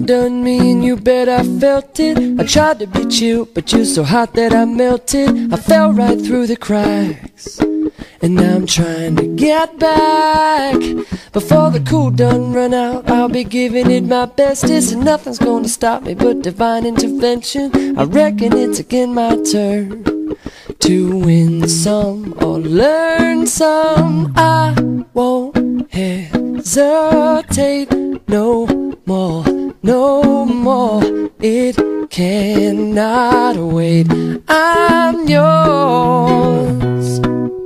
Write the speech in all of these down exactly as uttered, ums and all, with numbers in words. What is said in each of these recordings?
done me and you bet I felt it. I tried to be chill, but you're so hot that I melted. I fell right through the cracks, and now I'm trying to get back. Before the cool done run out, I'll be giving it my bestest, and nothing's gonna stop me but divine intervention. I reckon it's again my turn to win some or learn some. I won't hesitate no more, no more. It cannot wait. I'm yours.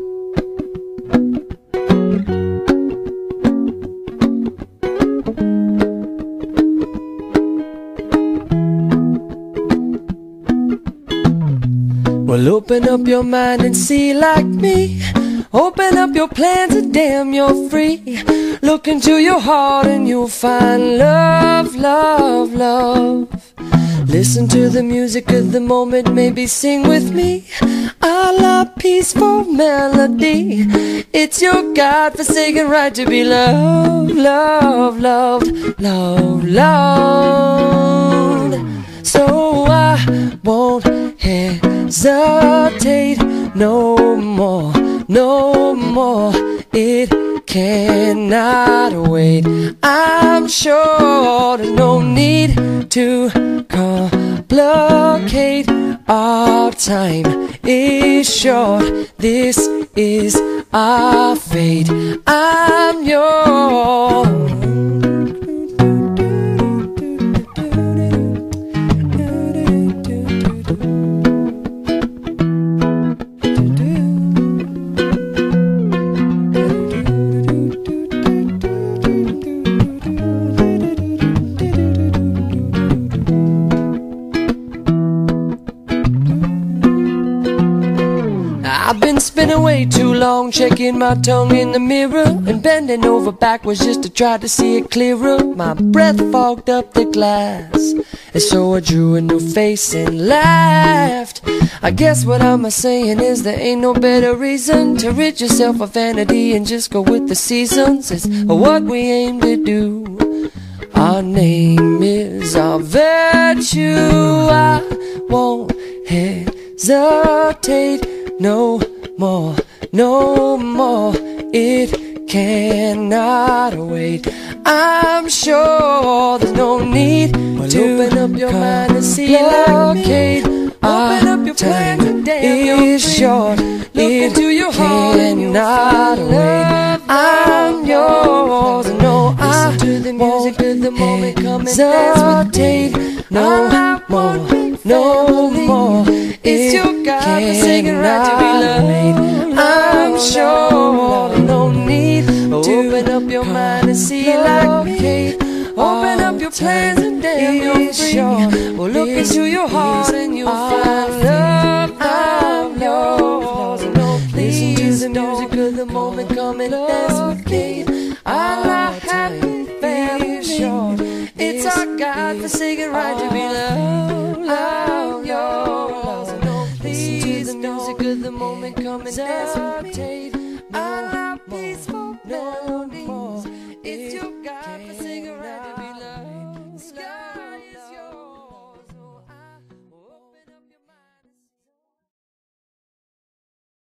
Well, open up your mind and see like me. Open up your plans and damn, you're free. Look into your heart and you'll find love, love, love. Listen to the music of the moment, maybe sing with me. A la peaceful melody. It's your God-forsaken right to be loved, loved, loved, loved, loved. So I won't hesitate no more, no more. It cannot wait. I'm sure there's no need to complicate. Our time is short. This is our fate. I'm yours. I've been spinning way too long, checking my tongue in the mirror and bending over backwards just to try to see it clearer. My breath fogged up the glass, and so I drew a new face and laughed. I guess what I'm saying is there ain't no better reason to rid yourself of vanity and just go with the seasons. It's what we aim to do. Our name is our virtue. I won't hesitate no more, no more. It cannot wait. I'm sure there's no need well, to open up your mind and see like me. Open up your time and is short. Look it into your heart cannot wait. I'm yours. No, I to the music of the moment. Come and dance with me. No more, no more. It's your God-forsaken right to be loved. I'm sure there's no need to open up your mind and see like me. Open up your plans and damn, you're free. Well, look into your heart and you'll find love. I'm yours. No, listen to the music of the moment. Come and dance with me. I'm not happy, very short. It's our God-forsaken right to be loved. I'm yours. Listen to the music of the moment. Come and dance with me. I'm not peaceful, no more. It's your God-forsaken